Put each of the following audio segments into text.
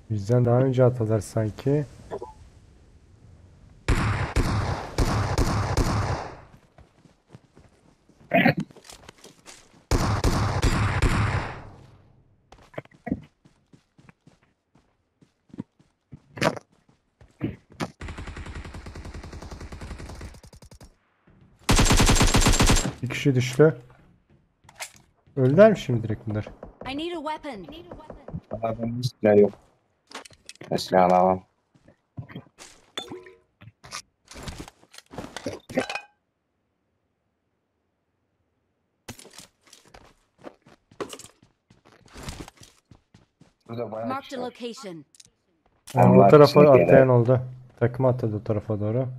Bizden daha önce atalar sanki. Bir kişi düştü. Öldüler mi şimdi direkt bunlar? I need a weapon. Adamın silah yok. Silah alamam. Burada bayağı Marked kişi a var. location. O Onlar tarafa içine atlayan gelir. oldu. Takım atladı o tarafa doğru.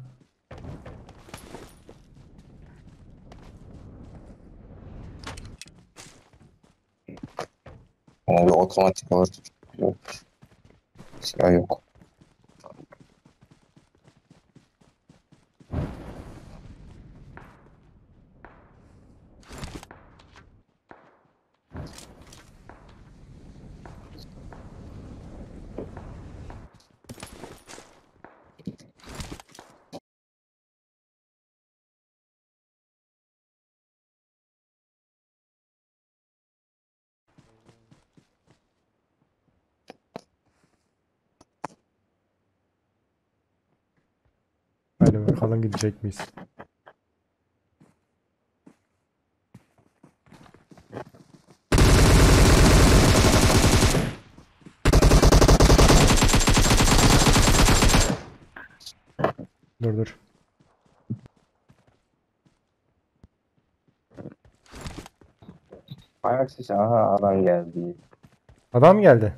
Ama bir otomatik alır. Yok. Silah yok. Hadi bakalım gidecek miyiz? Dur dur. Ayak sesi. Aha adam geldi. Adam geldi.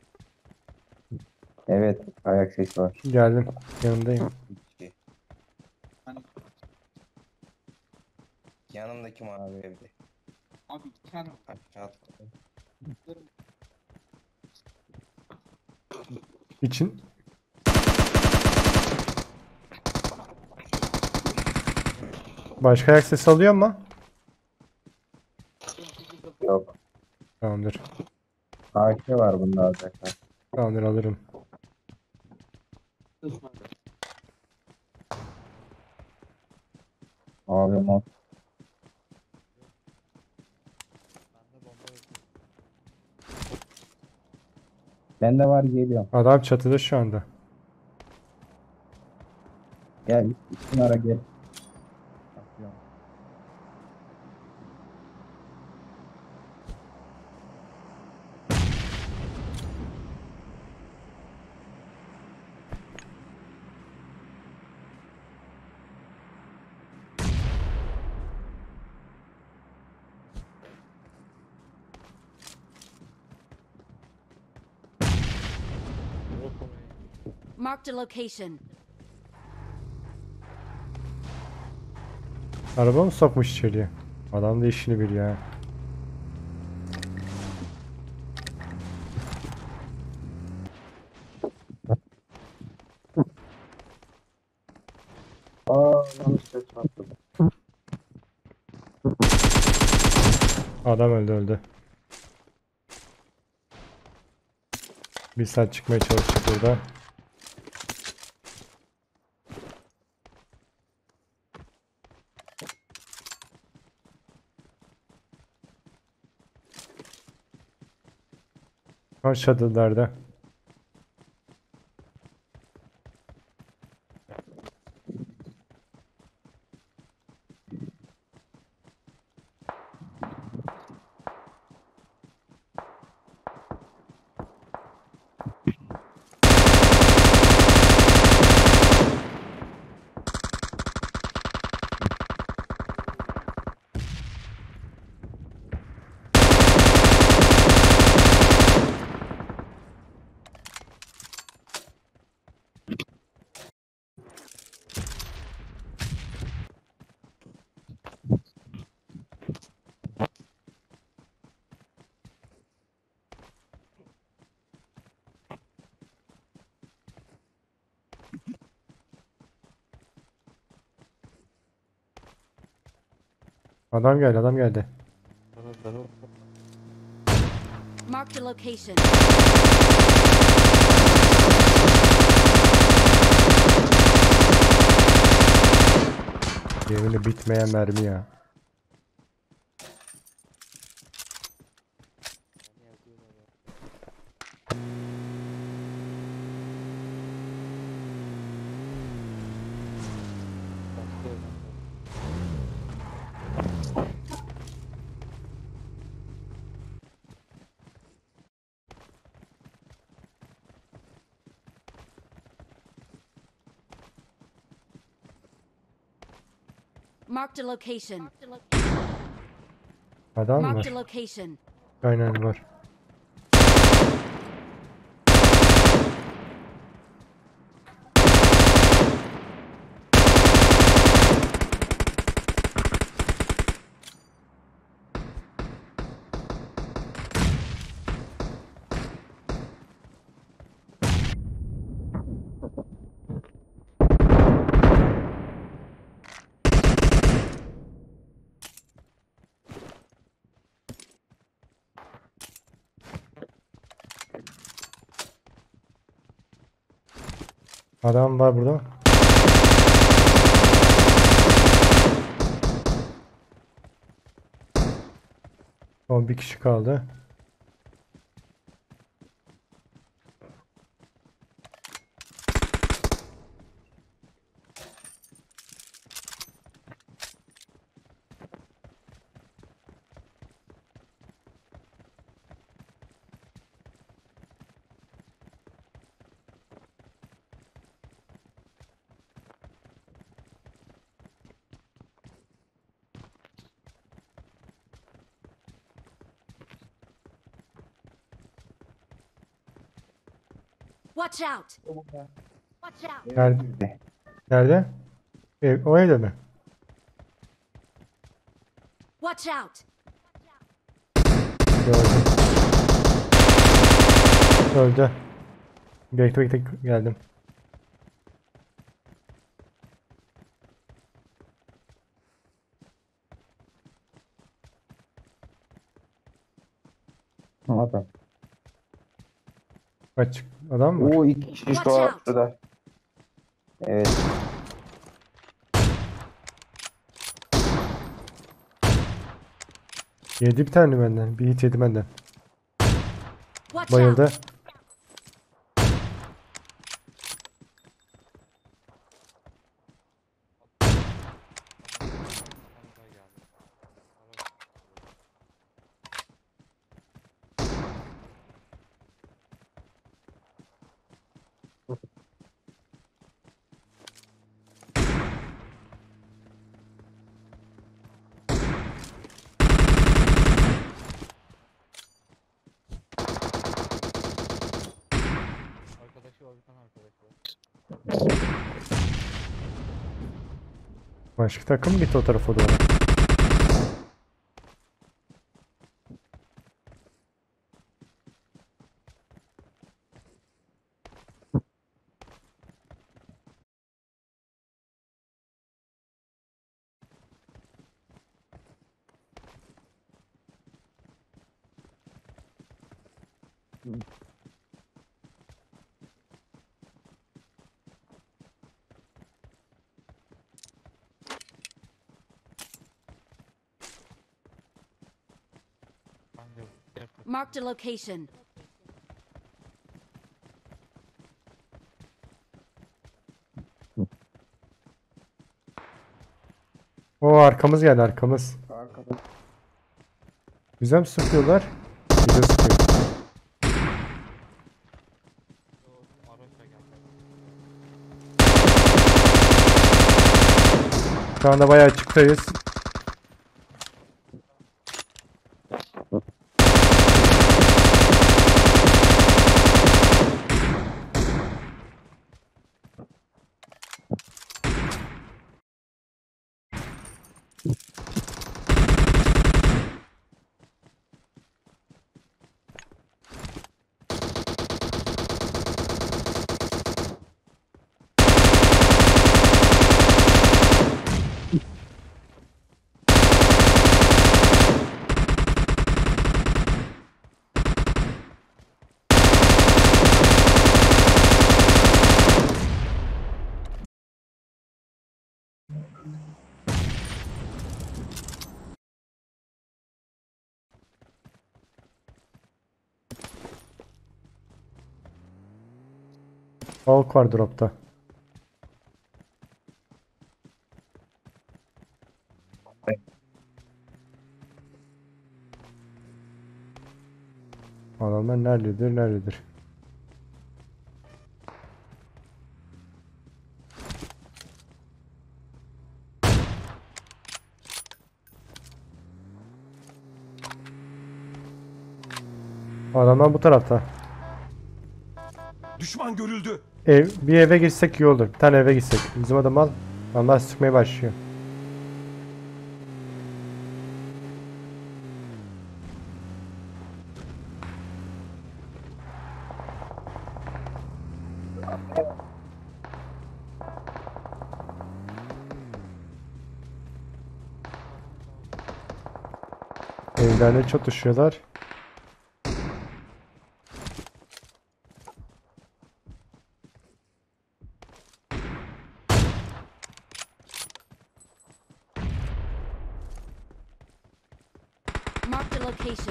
Evet, ayak sesi var. Geldim. Yanındayım. İki. Yanımdaki mavi evde. Abi bir tane Aşağı atladı. İçin. Başka ayak sesi alıyor mu? Yok. Tamamdır. AK var bunda arkadaşlar. Tamamdır alırım. kısmı. Abi mod. Bende var geliyor. Adam çatıda şu anda. Gel üstün ara gel. Atıyorum. Marked a location. Araba mı sokmuş içeriye? Adam da işini biliyor ha. Yanlış ses patladı. Adam öldü öldü. Bir saat çıkmaya çalıştık burada. Kaç çatılarda. Adam geldi adam geldi. Marked a location. Yeminle bitmeyen mermi ya. Marked a location. Adam mı Marked a var? location. Aynen var. Adam var burada. Son bir kişi kaldı. Watch out. Watch out. Nerede? Nerede? O evde mi? Watch out. Gördüm. Öldü. Bekle geldim. Adam. Açık adam mı var? Oo, iki kişi Watch şu out. ortada. Evet. Yedi bir tane benden. Bir hit yedi benden. Watch Bayıldı. out. Arkadaşı var, bir tane arkadaşı var. Başka takım gitti o tarafa doğru. Ben de yapıyorum. Marked a location. O arkamız geldi arkamız. Arkada. Güzel mi sıkıyorlar? Güzel sıkıyor. O araçla geldi. Şu anda bayağı açıktayız. Tavuk var dropta. Adamlar nerededir nerededir. Adamlar bu tarafta. Düşman görüldü. Bir eve girsek iyi olur. Bir tane eve gitsek. Bizim adam al. Allah sıkmaya başlıyor. Evlerle çatışıyorlar. Marked a location.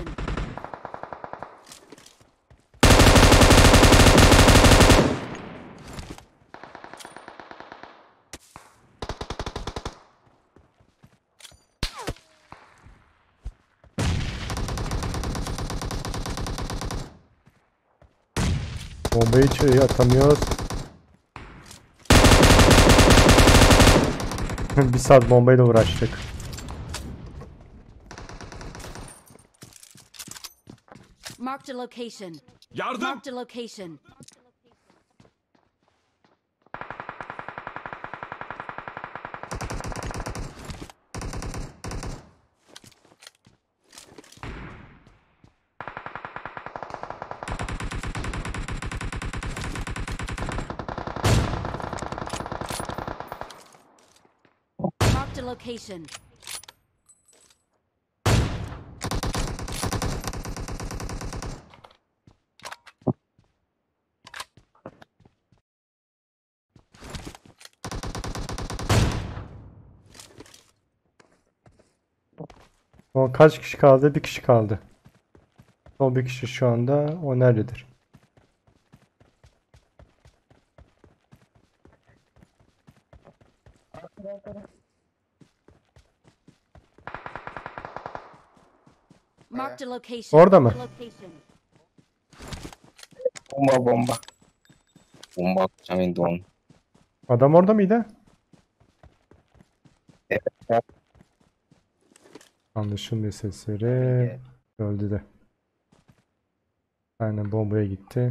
Bombayı içeriye atamıyoruz. Bir saat bombayla uğraştık. Marked a location. Yardım. Marked a location. Marked a location. O kaç kişi kaldı? Bir kişi kaldı. O bir kişi şu anda. O nerededir? Marked a location. Orada mı? Location. Bomba bomba. Bomba atacağım indi onu. Adam orada mıydı? Evet. Anlaşılmıyor sesleri. Öldü de. Aynen bombaya gitti.